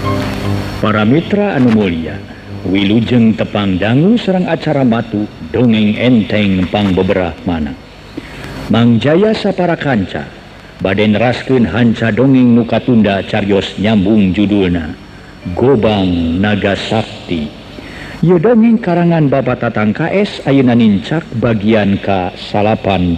Para mitra anu mulia, wilujeng tepang dangu serang acara matu dongeng enteng pang beberah mana. Mang Jaya sapara kanca bade neraskeun hanca dongeng nu katunda carios nyambung judulna Gobang Naga Sakti. Ieu dongeng karangan Bapak Tatang KS ayeuna nincak bagian ka-18.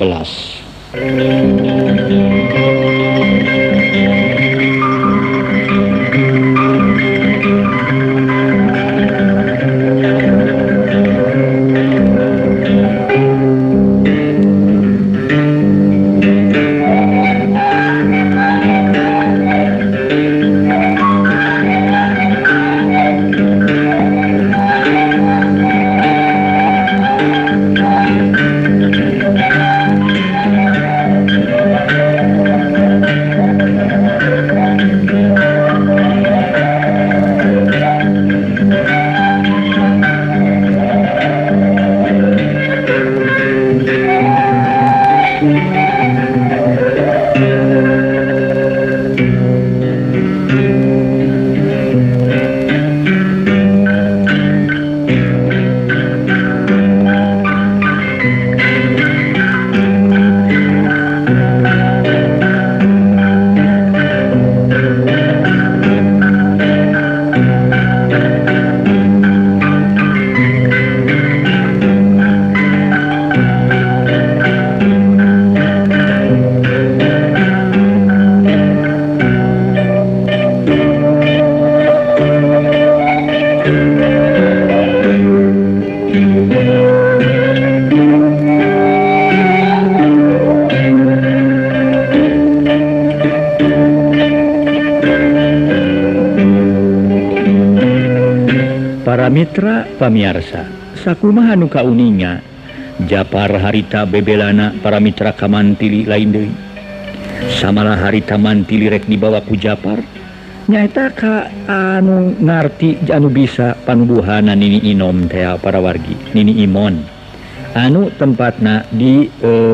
Para mitra pamiarsa, sakumaha nu kauninga Japar harita bebelana para mitra kamantili lain deui. Samalah harita mantili rek dibawa ku Japar nyaeta ka anu ngarti anu bisa panuduhana Nini Inom teh para wargi, Nini Imon. Anu tempatna di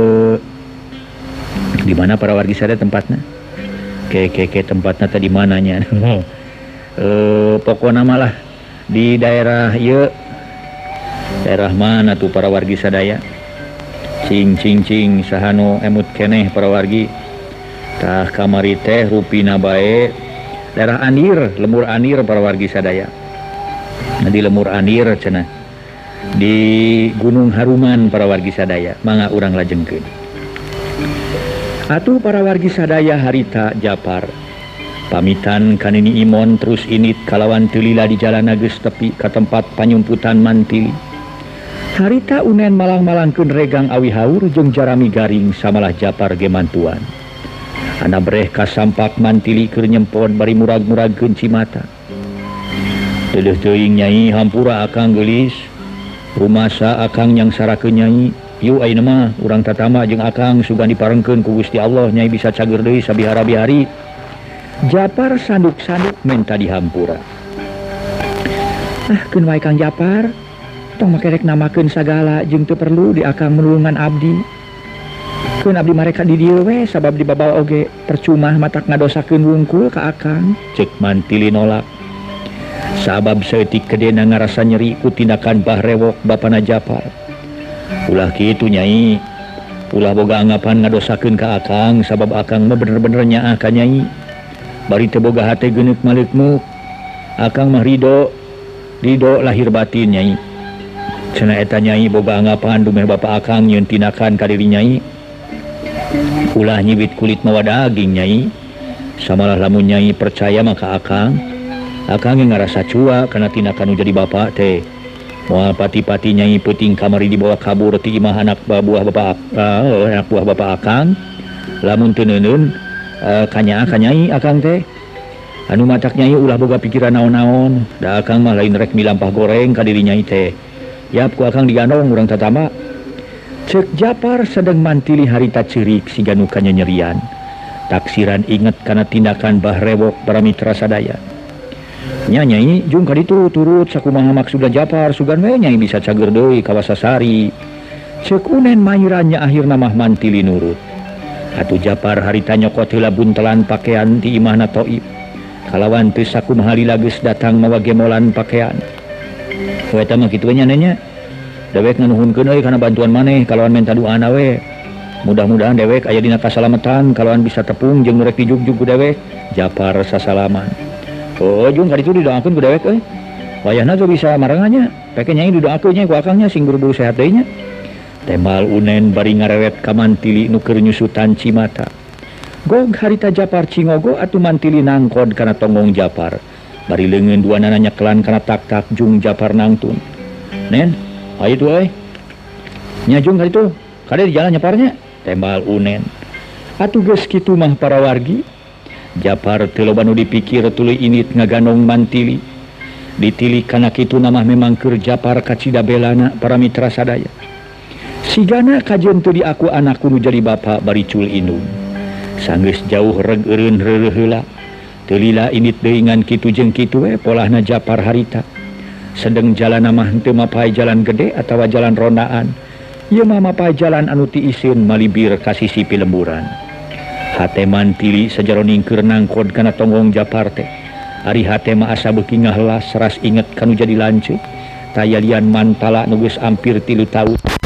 mana para wargi sada tempatna? Ke tempatna tadi mananya. Pokona malah di daerah daerah mana tuh para wargi sadaya? Cing sahanu emut keneh para wargi. Tah kamari teh rupina bae daerah Anir, Lemur Anir para wargi sadaya. Nah, di Lemur Anir cenah. Di Gunung Haruman para wargi sadaya, mangga urang lajengkeun. Atuh para wargi sadaya harita Japar pamitan ka Nini Imon terus init kalawan teulila di jalan geus tepi ka tempat panyumputan mantili. Harita unen malang-malangkeun regang awi haur jeung jarami garing samalah Japar ge mantuan. Ana breh ka sampak mantili keur nyempod bari murag-muragkeun cimata. Teueuh teuing Nyai hampura akang geulis. Rumasa akang yang sarakeun Nyai. Yu ayeuna mah urang tatama jeung akang sugan diparengkeun ku Gusti Allah Nyai bisa cager deui sabihara-bihari. Japar sanduk-sanduk menta dihampura. Keun wae Kang Japar, tong make rek namakeun sagala jeung teu perlu di akang menulungan abdi. Keun abdi mareka di dieu we sabab dibabal oge percuma matak ngadosakeun wungkul ka akang. Ceuk mantili nolak. Sabab saeutik kedena ngarasa nyeri ku tindakan bahrewok bapana Japar. Ulah kitu Nyai. Ulah boga anggapan ngadosakeun ka akang sabab akang mah bener-bener nyaah ka Nyai. Bari teu boga hate geuneup maleukmeuk. Akang mah ridho lahir batin Nyai. Cenah eta Nyai boga anggapan dumeh bapa akang nyieun tindakan ka diri Nyai. Ulah nyibit kulit mawa daging Nyai. Samalah lamun Nyai percaya maka akang yang ngarasa cua kana tindakan nu jadi bapa teh. Moal pati-pati Nyai peuting kamari dibawa kabur ti imah anak buah bapa akang. Lamun teu neuneun kanyaa ka Nyai akang teh anu matak Nyai ulah boga pikiran naon-naon. Da akang mah lain rek milampah goreng ka diri Nyai teh. Yap ku akang digandong urang tatama. Ceuk Japar sedeng mantili harita ceurik siga nu kanyanyerian. Taksiran inget kana tindakan bahrewok para mitra sadaya. Nya Nyai jung ka ditu turut sakumaha maksudna Japar sugan we Nyai bisa cager deui ka Wasasari. Ceuk unen mayurannya akhirna mah mantili nurut. Atuh Japar harita nyokot heula buntelan pakean ti imahna Toib. kalawan teu sakumaha lila geus datang mawa gemolan pakaian. Eta mah kitu nya nanya. Dewek nganuhunkeun euy kana bantuan maneh kalawan minta doana we. Mudah-mudahan dewek aya dina kasalamatan kalawan bisa tepung jeung rek dijugjug ku dewek. Japar sasalaman. Oh, jeung kaditu didoakeun ku dewek euy. Wayahna tuh bisa marangannya. Pake nyai didoakeun nya ku akangnya sing buru-buru sehat deui nya. Temal unen bari ngarewet ka mantili nu keur nyusutan cimata. Gog harita Japar cingogo atuh mantili nangkod kana tonggong Japar. Bari leungeun duana nyeklan kana tak-tak jung Japar nangtun. Nen, ayo tuh euy. Nya jung kaditu, kade di jalan nyeparnya. Temal unen. Atuh geus kitu mah para wargi. Japar teu loba nu dipikir tuluy init ngagandong mantili. Ditilik kana kitu namah memang keur Japar kacida belana para mitra sadaya. Sigana kajen teu diaku anakku nu jadi bapa bari cul indung. Sanggeus jauh reg eureun reureuh heula. Teu lila init deui ngan kitu jeung kitu we polahna Japar harita. Sedeng jalan mah teu mapae jalan gede atawa jalan rondaan. Ieu mah mapae jalan anu ti iseun malibir ka sisi pilemburan. Hate mantili sajaroning keur nangkod kana tonggong Japar teh. Ari hate mah asa beuki ngahelas ras inget kanu jadi lanceuk. Tayalian mantala nu geus ampir 3 taun.